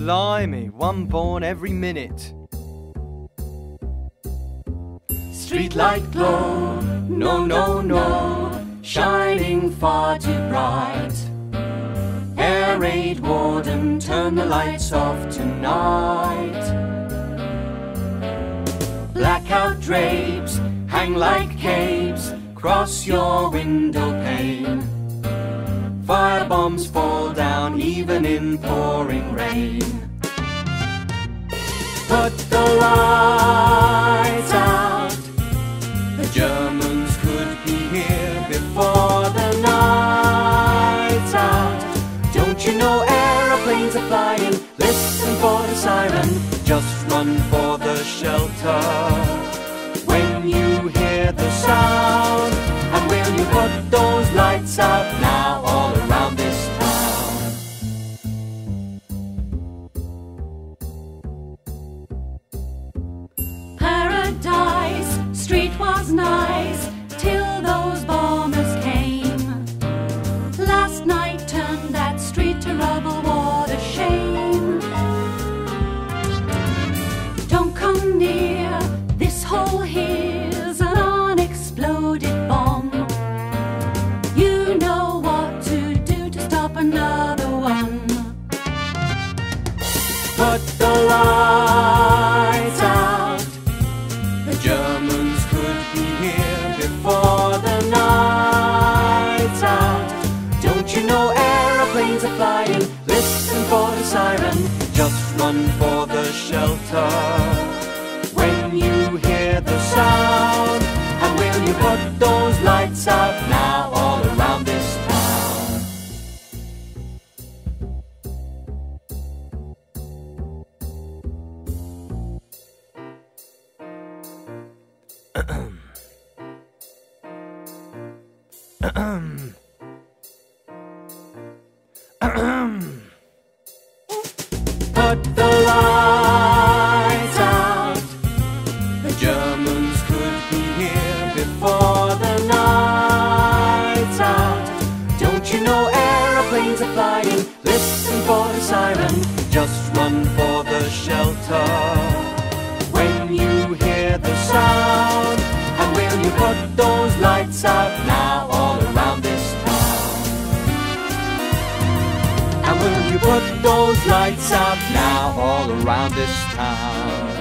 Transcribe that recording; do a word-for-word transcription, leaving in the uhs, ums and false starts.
Blimey, one born every minute. Streetlight glow, no, no, no, shining far too bright. Air raid warden, turn the lights off tonight. Blackout drapes hang like capes across your window pane. Firebombs fall down even in pouring rain. Put the lights out, the Germans could be here before the night's out. Don't you know aeroplanes are flying? Listen for the siren, just run for the shelter. When you hear the sound, and will you put those lights out now all around this town? Paradise Street was nice till those bombers came. Last night turned that street to rubble, what a shame. Don't come near, this hole here's an unexploded bomb. You know what to do to stop another one. Put the lights out, the Germans could be here before the night's out. Don't you know aeroplanes are flying? Listen for the siren, just run for the shelter. When you hear the sound, and will you put those lights out now all around this town? Put the lights out, the Germans could be here before the night's out. Don't you know aeroplanes are flying? Listen for the siren, just run for the shelter. When you hear the sound, and will you put those lights out now all around this town? And will you put those lights out now all around this town?